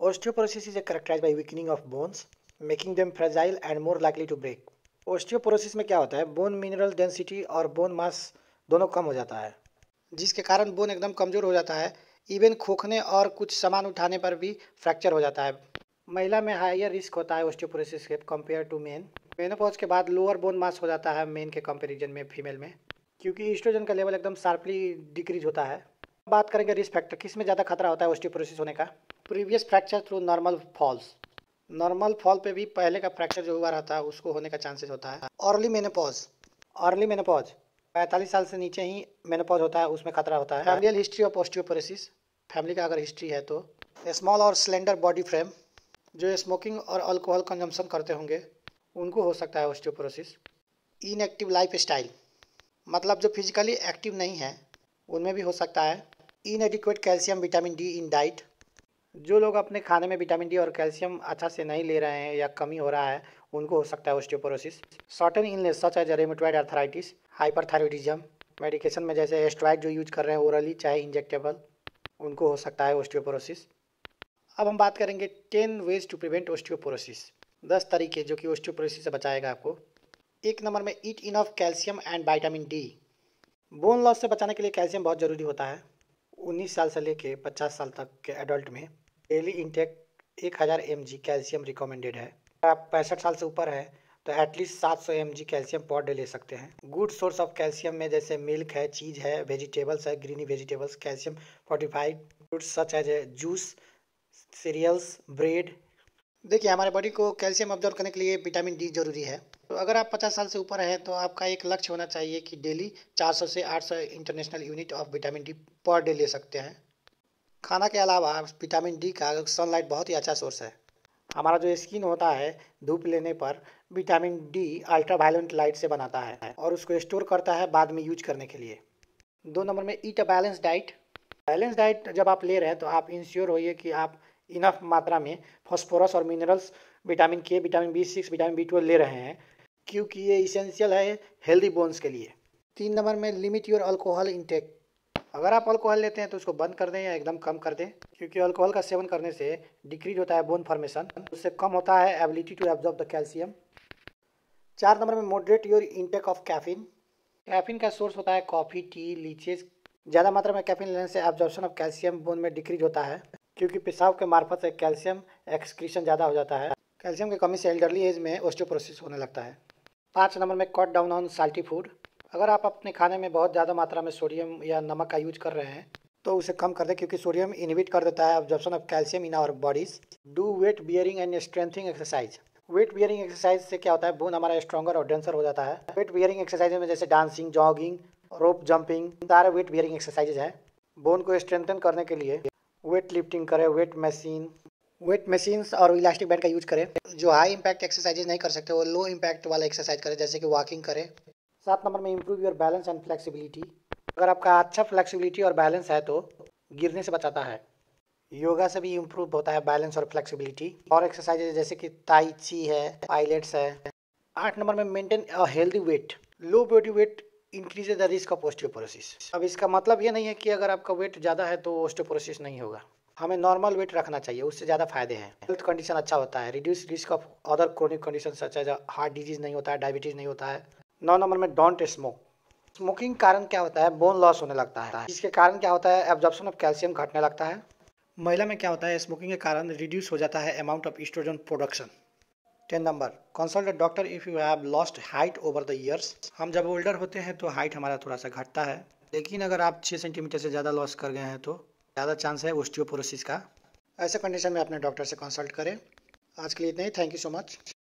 Osteoporosis is characterized by weakening of bones, making them fragile and more likely to break. Osteoporosis में क्या होता है, bone mineral density और bone mass दोनों कम हो जाता है, जिसके कारण बोन एकदम कमज़ोर हो जाता है। इवन खोखने और कुछ सामान उठाने पर भी फ्रैक्चर हो जाता है। महिला में हायर रिस्क होता है ओस्टियोपोरोसिस के कंपेयर टू मेन। मेनोपॉज के बाद लोअर बोन मास हो जाता है मेन के कंपैरिजन में फीमेल में, क्योंकि ईस्ट्रोजन का लेवल एकदम शार्पली डिक्रीज होता है। बात करेंगे रिस्क फैक्टर, किस में ज़्यादा खतरा होता है ओस्टियोपोरोसिस होने का। Previous fracture through normal falls, normal fall पे भी पहले का फ्रैक्चर जो हुआ रहता है उसको होने का चांसेस होता है। अर्ली मेनोपॉज 45 साल से नीचे ही मेनोपॉज होता है, उसमें खतरा होता है। Familial history of osteoporosis, family का अगर हिस्ट्री है तो। स्मॉल और स्लेंडर बॉडी फ्रेम, जो स्मोकिंग और अल्कोहल कंजम्पशन करते होंगे उनको हो सकता है ओस्टियोपोरोसिस। इनएक्टिव लाइफ स्टाइल, मतलब जो फिजिकली एक्टिव नहीं है उनमें भी हो सकता है। Inadequate calcium vitamin D in diet, जो लोग अपने खाने में विटामिन डी और कैल्शियम अच्छा से नहीं ले रहे हैं या कमी हो रहा है उनको हो सकता है osteoporosis. Certain illness such as rheumatoid arthritis, hyperthyroidism, medication में जैसे एस्टेरॉइड जो यूज कर रहे हैं ओरली चाहे इंजेक्टेबल, उनको हो सकता है ओस्टियोपोरोसिस। अब हम बात करेंगे 10 वेज टू प्रिवेंट ओस्टियोपोरोसिस, 10 तरीके जो कि ओस्टियोपोरोसिस से बचाएगा आपको। 1 नंबर में eat enough calcium and vitamin D. Bone loss से बचाने के लिए कैल्शियम बहुत ज़रूरी होता है। 19 साल से लेके 50 साल तक के एडल्ट में daily intake 1000 mg calcium recommended है। अगर आप 65 साल से ऊपर है तो at least 700 mg calcium per day ले सकते हैं। गुड सोर्स ऑफ कैल्शियम में जैसे मिल्क है, चीज़ है, वेजिटेबल्स है, greeny vegetables, calcium fortified fruits such as juice, cereals, bread. देखिए, हमारे बॉडी को कैल्शियम अब्जॉर्ब करने के लिए विटामिन डी जरूरी है। तो अगर आप 50 साल से ऊपर हैं तो आपका एक लक्ष्य होना चाहिए कि डेली 400 से 800 international unit of vitamin D per day ले सकते हैं। खाना के अलावा विटामिन डी का सनलाइट बहुत ही अच्छा सोर्स है। हमारा जो स्किन होता है धूप लेने पर विटामिन डी अल्ट्रावायलेट लाइट से बनाता है और उसको स्टोर करता है बाद में यूज करने के लिए। 2 नंबर में eat a balance diet. Balance diet जब आप ले रहे हैं तो आप इंश्योर होइए कि आप इनफ मात्रा में फॉस्फोरस और minerals, vitamin K, vitamin B6, vitamin B12 ले रहे हैं, क्योंकि ये इसेंशियल है हेल्दी बोन्स के लिए। 3 नंबर में लिमिट योर अल्कोहल इंटेक। अगर आप अल्कोहल लेते हैं तो उसको बंद कर दें या एकदम कम कर दें, क्योंकि अल्कोहल का सेवन करने से डिक्रीज होता है बोन फॉर्मेशन, उससे कम होता है ability to absorb the calcium. 4 number में moderate your intake of caffeine. Caffeine का सोर्स होता है कॉफ़ी, टी, लीचेज। ज़्यादा मात्रा में कैफीन लेने से एब्जॉर्प्शन ऑफ कैल्शियम बोन में डिक्रीज होता है, क्योंकि पेशाब के मार्फत से कैल्शियम एक्सक्रीशन ज़्यादा हो जाता है। कैल्शियम की कमी से एल्डरली एज में ओस्टियोपोरोसिस होने लगता है। 5 नंबर में cut down on salty food. अगर आप अपने खाने में बहुत ज़्यादा मात्रा में सोडियम या नमक का यूज कर रहे हैं तो उसे कम कर दें, क्योंकि सोडियम इनहिबिट कर देता है absorption of calcium in our bodies. Do weight bearing and strengthening exercise. Weight bearing exercise से क्या होता है, बोन हमारा स्ट्रॉन्गर और डेंसर हो जाता है। वेट बियरिंग एक्सरसाइज में जैसे डांसिंग, जॉगिंग, रोप जंपिंग, सारे वेट बियरिंग एक्सरसाइजेज हैं। बोन को स्ट्रेंथन करने के लिए वेट लिफ्टिंग करें, वेट मशीन्स और इलास्टिक बैंड का यूज करें। जो हाई इम्पैक्ट एक्सरसाइजेज नहीं कर सकते वो लो इम्पैक्ट वाला एक्सरसाइज करें, जैसे कि वॉकिंग करें। 7 नंबर में improve your balance and flexibility. अगर आपका अच्छा फ्लेक्सिबिलिटी और बैलेंस है तो गिरने से बचाता है। योगा से भी इम्प्रूव होता है बैलेंस और फ्लेक्सिबिलिटी। और एक्सरसाइजेज जैसे कि ताई ची है, पायलट्स है। 8 नंबर में maintain a healthy weight. Low body weight increase the risk of osteoporosis. अब इसका मतलब ये नहीं है कि अगर आपका वेट ज़्यादा है तो ओस्टियोपोरोसिस नहीं होगा। हमें नॉर्मल वेट रखना चाहिए, उससे ज़्यादा फायदे हैं। हेल्थ कंडीशन अच्छा होता है, reduce risk of other chronic condition such as heart disease नहीं होता है, डायबिटीज नहीं होता है। 9 नंबर में डोंट स्मोक। स्मोकिंग कारण क्या होता है, बोन लॉस होने लगता है। इसके कारण क्या होता है, एब्जॉर्प्शन ऑफ कैल्शियम घटने लगता है। महिला में क्या होता है, स्मोकिंग के कारण रिड्यूस हो जाता है amount of oestrogen production. 10 number consult a doctor if you have lost height over the years. हम जब ओल्डर होते हैं तो हाइट हमारा थोड़ा सा घटता है, लेकिन अगर आप 6 सेंटीमीटर से ज़्यादा लॉस कर गए हैं तो ज़्यादा चांस है ओस्टियोपोरोसिस का। ऐसे कंडीशन में अपने डॉक्टर से कंसल्ट करें। आज के लिए इतना ही। Thank you so much.